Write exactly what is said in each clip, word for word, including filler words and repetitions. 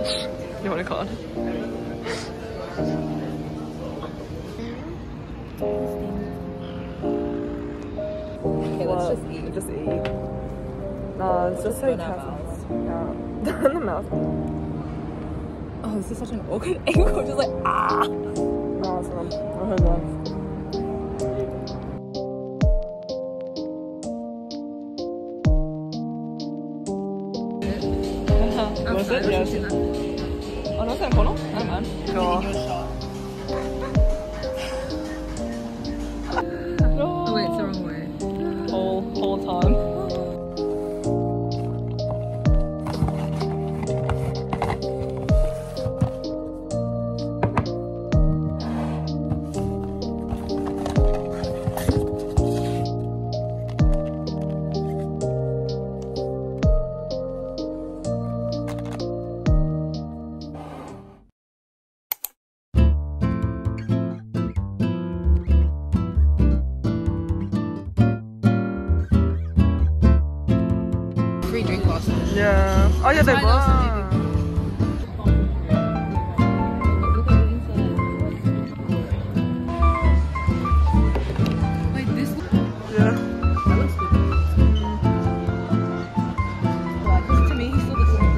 You want a card? Okay, let's just eat. Just eat. No, it's just so careful. Yeah. The mouth. Oh, this is such an awkward angle. Just like, ah. Awesome. Oh my god. Was it? Yes. Oh, no, it's in a corner? Oh, man. God. Oh, wait, it's the wrong way. Whole, whole time. Yeah. Oh yeah, they were. Wait, this Yeah. that looks good. To me, he's still the same.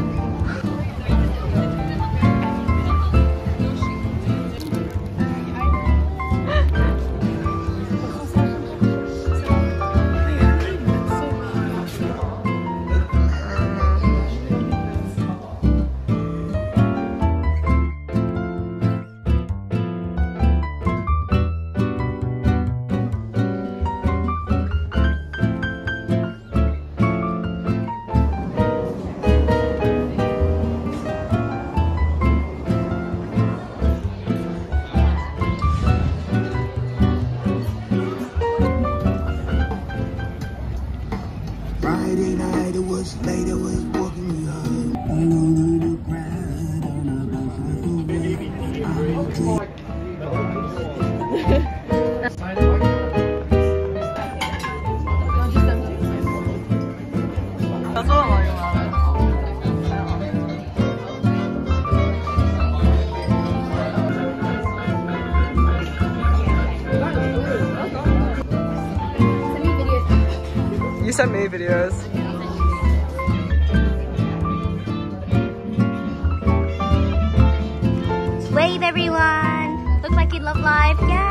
Friday night, it was late, it was walking me home. All over the crowd, on a bus, I will take. That's all I like about it. You sent me videos. Wave everyone! Look like you love life, yes!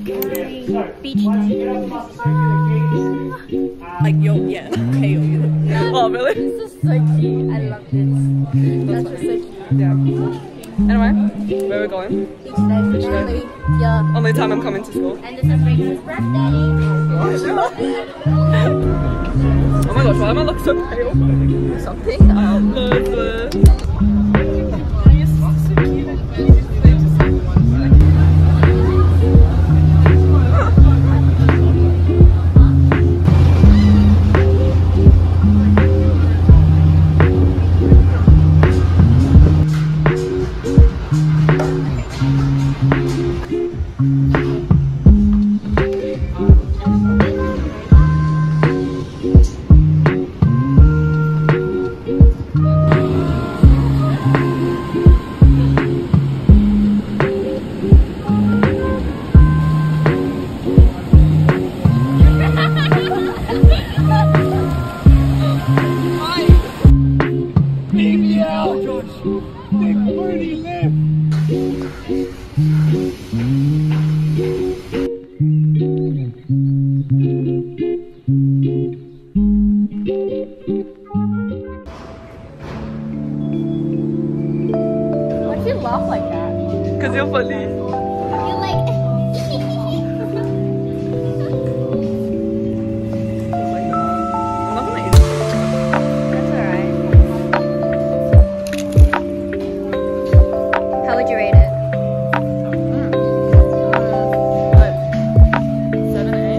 Beach day. Like yo, yeah. Hey yo, you. Oh really? This is so cute. I love this. That's just so cute. Yeah. Anyway, where are we going? Beach day. Beach day. Yeah. Only time I'm coming to school. And this is Rachel's birthday. Oh my gosh, why am I look so pale? Something. Um. Why'd you laugh like that? Because you're funny. You're like. I'm not gonna eat it. That's alright. How would you rate it? Seven, eight.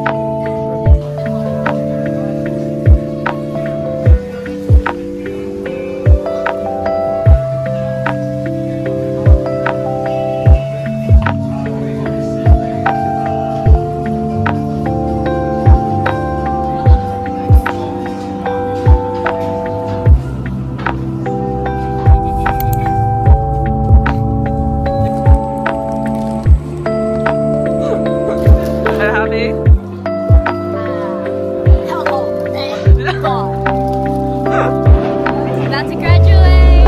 About to graduate.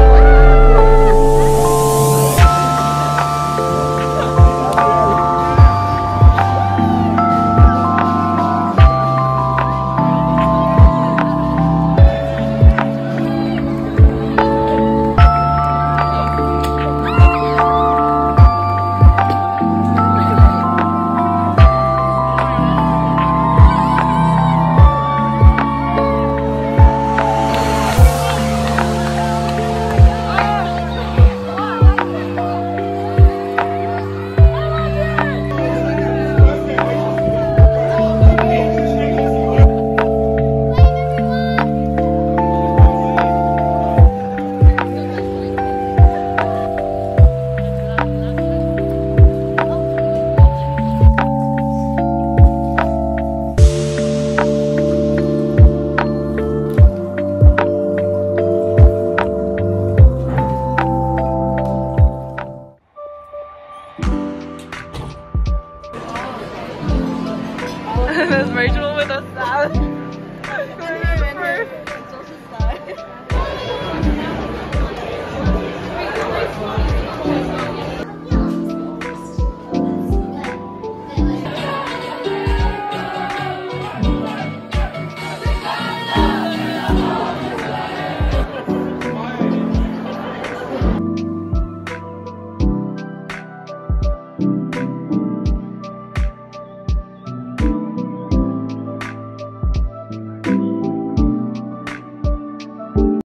There's Rachel with a salad.